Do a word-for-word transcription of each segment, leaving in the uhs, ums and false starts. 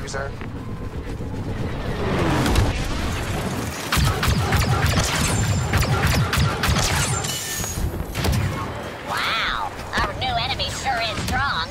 cruiser. Wow, our new enemy sure is strong.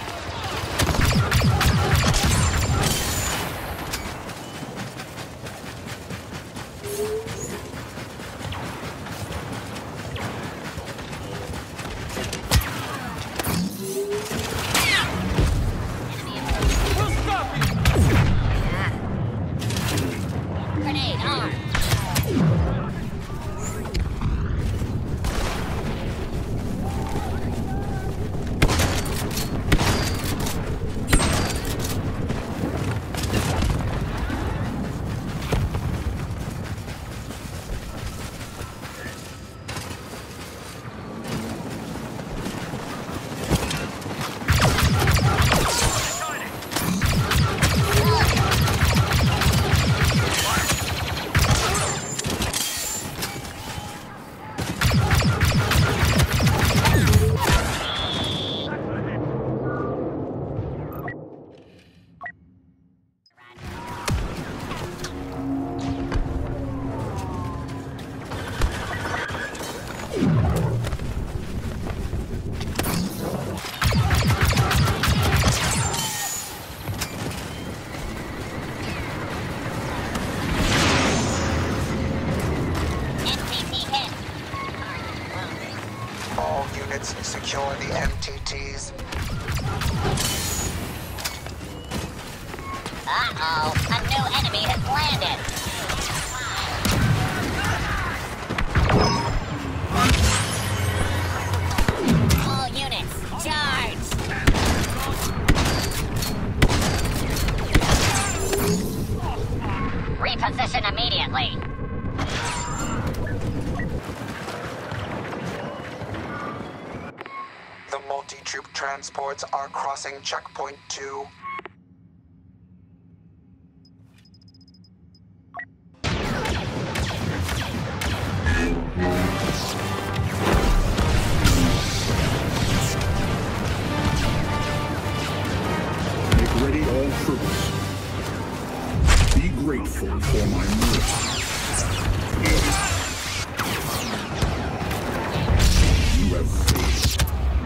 Grenade armed. All units secure the M T Ts. Uh-oh, a new enemy has landed. All units, charge! Reposition immediately. The multi-troop transports are crossing checkpoint two. Make ready all troops. Be grateful for my mercy. You have failed.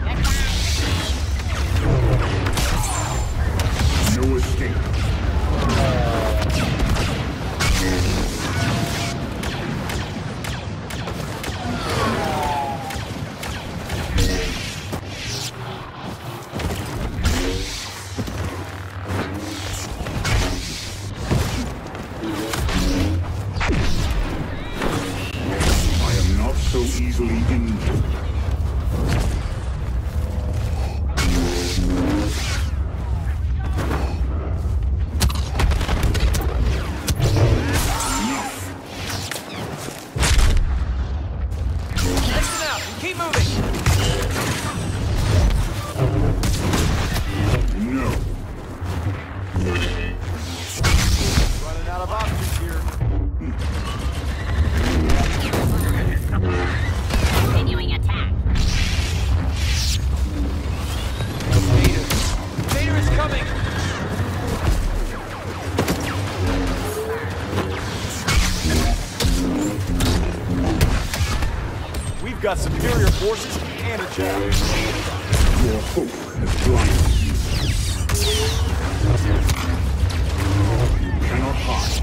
No escape. I am not so easily injured. Keep moving! No. Running out of options here. Continuing attack. Vader! Vader is coming! We've got superior forces and a jet. Your hope has blinded you. You cannot hide.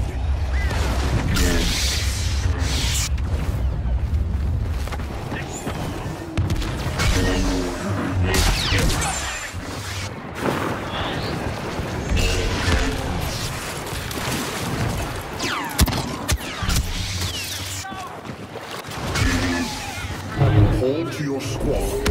Hold to your squad.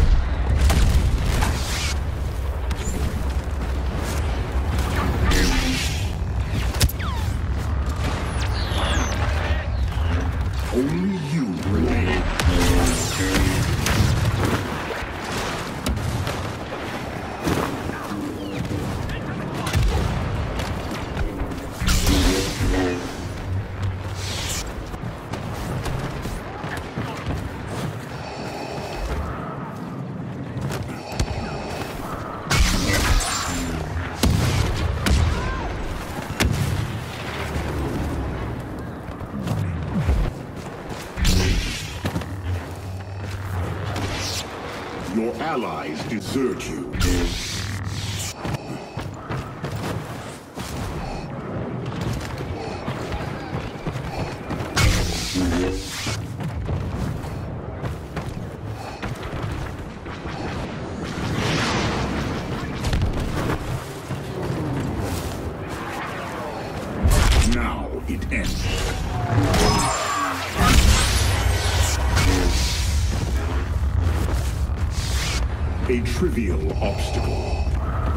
Only you remain. allies desert you. Now it ends. A trivial obstacle.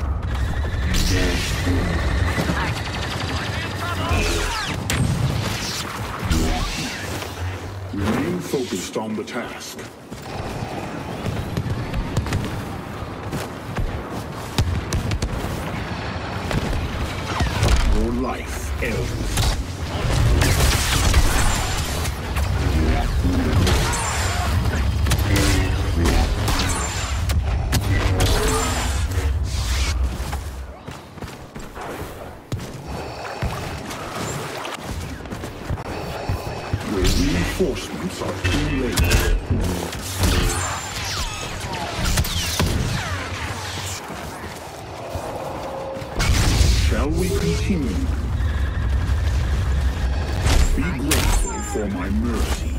Remain focused on the task. Your life ends. Reinforcements are too late. Shall we continue? Be grateful for my mercy.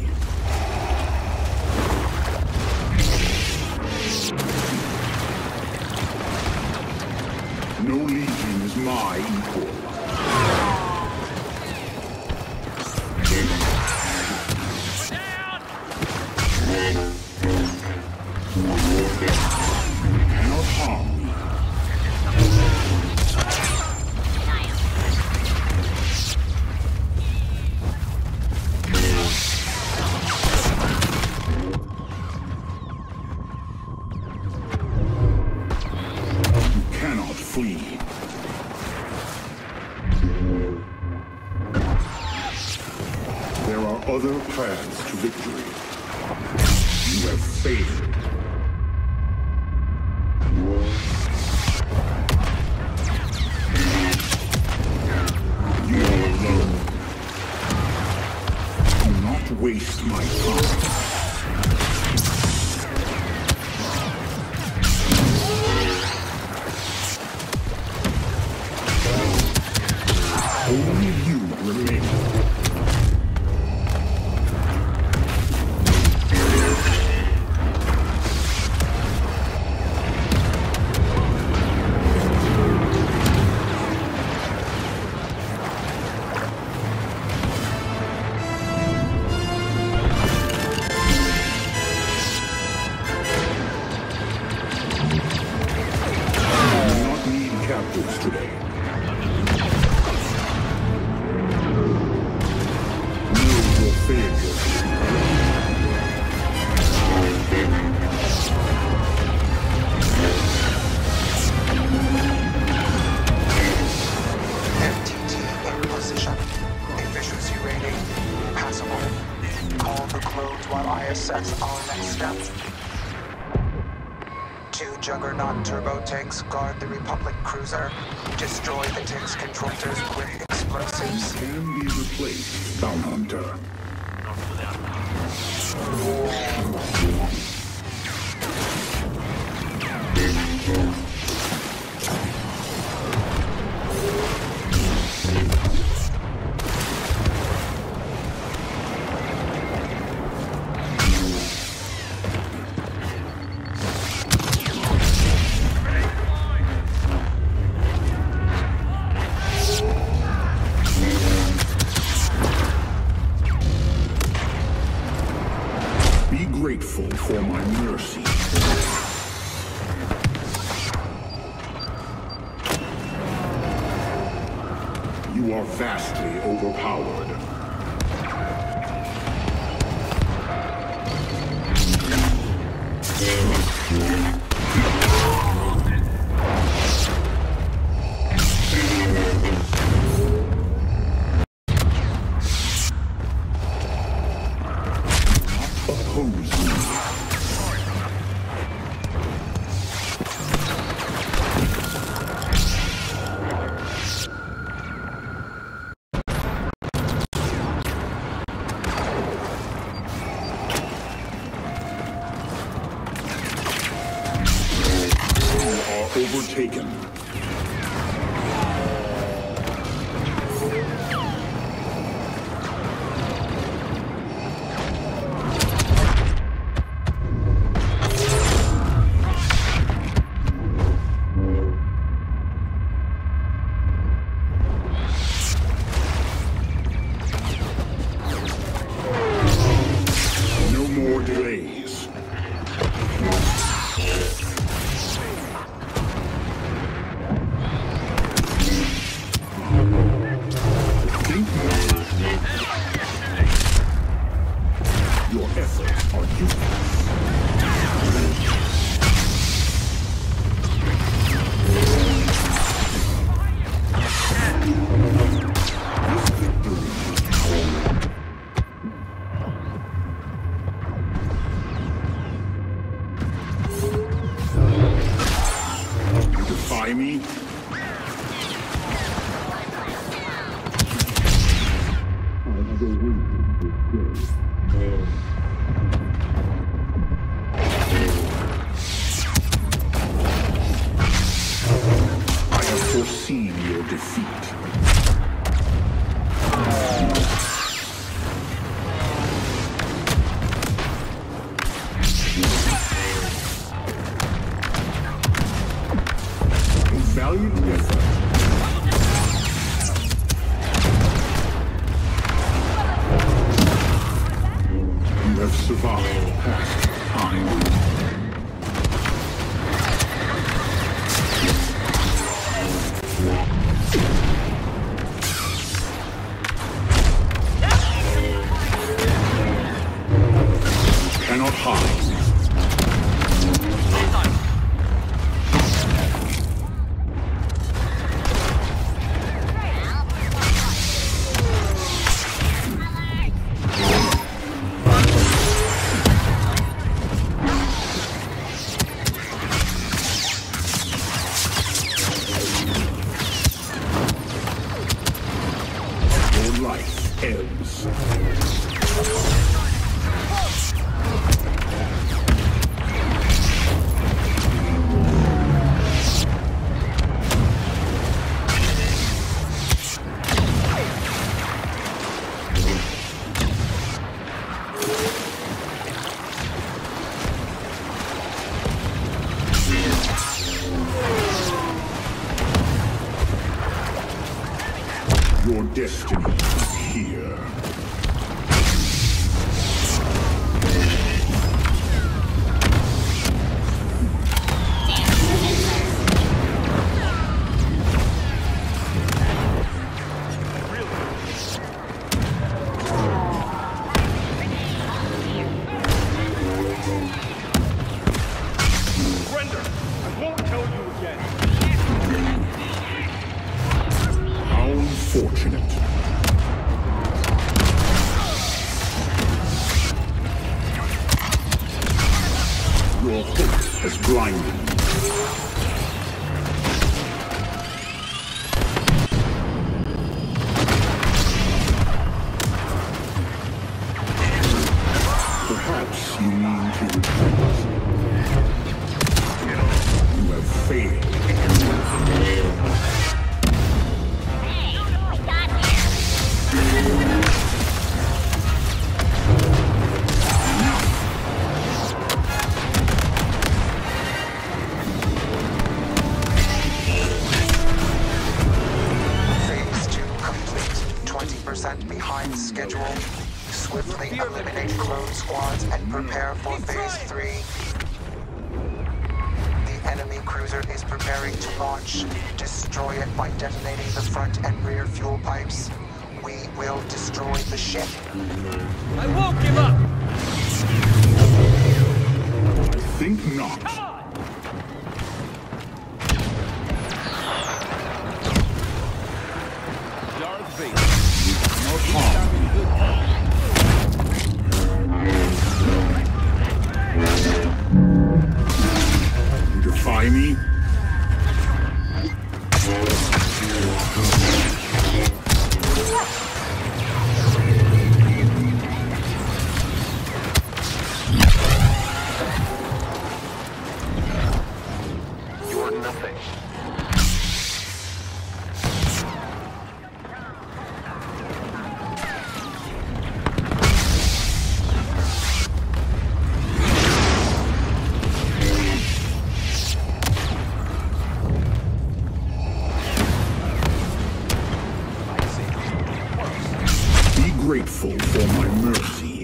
No legion is my equal. Cannot harm me. You cannot flee. There are other paths to victory. You have failed. You are alone. Do not waste my time. Only you remain. Captives today. Know your failure. M T T in position. Efficiency rating passable. Call the clones while I assess our next steps. Two Juggernaut turbo tanks guard the Republic cruiser. Destroy the tank's controllers with explosives. Can be replaced, Bounty Hunter. Be grateful for my mercy. You are vastly overpowered. Oppose me. taken. Me? I have foreseen your defeat. Valiant effort. You have survived past time. You cannot hide. Life ebbs. Your destiny is here. Surrender! I won't tell you again. How unfortunate. Your hope has blinded me. Perhaps you mean to retreat. You have failed. I got here. Phase two complete. twenty percent behind schedule. Swiftly eliminate clone squads and prepare for phase three. The enemy cruiser is preparing to launch. Destroy it by detonating the front and rear fuel pipes. We will destroy the ship. I won't give up! Think not. Darth Vader. No harm. You defy me? You're nothing. grateful for my mercy.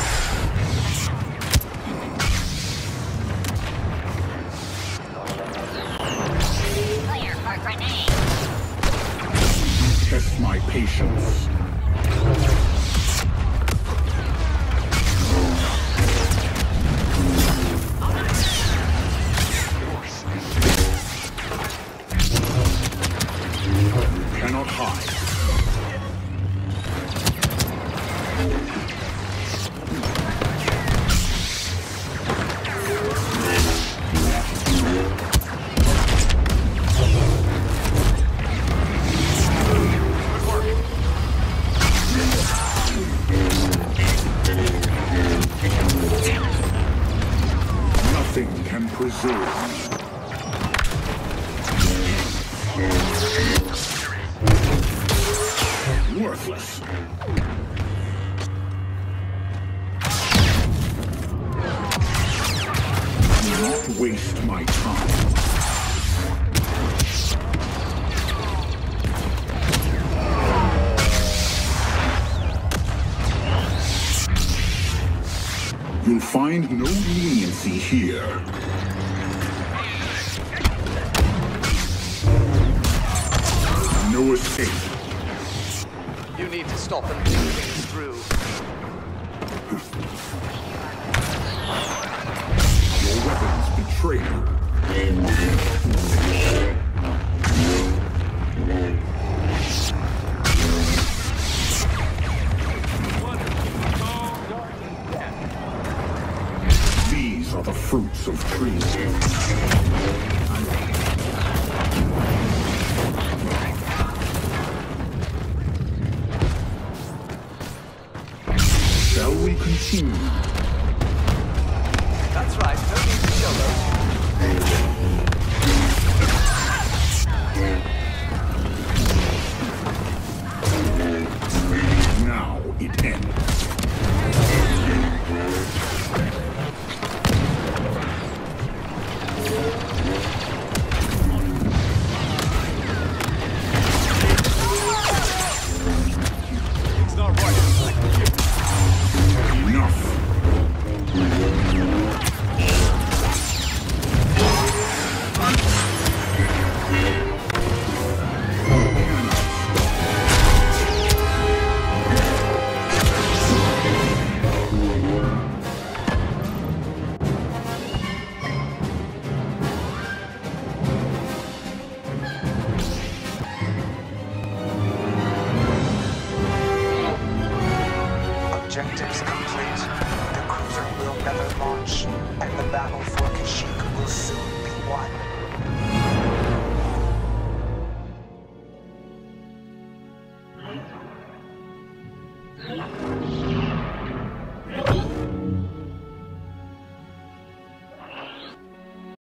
Clear for grenade. Test my patience. You cannot hide. Nothing can preserve me. Worthless. Do not waste my time. You'll find no leniency here. No escape. You need to stop them thinking things through. Your weapons betray you. These are the fruits of treason. Shall we continue? That's right, no need to show those. Now it ends. It's not right. Enough. Objectives complete. The cruiser will never launch, and the battle for Kashyyyk will soon be won.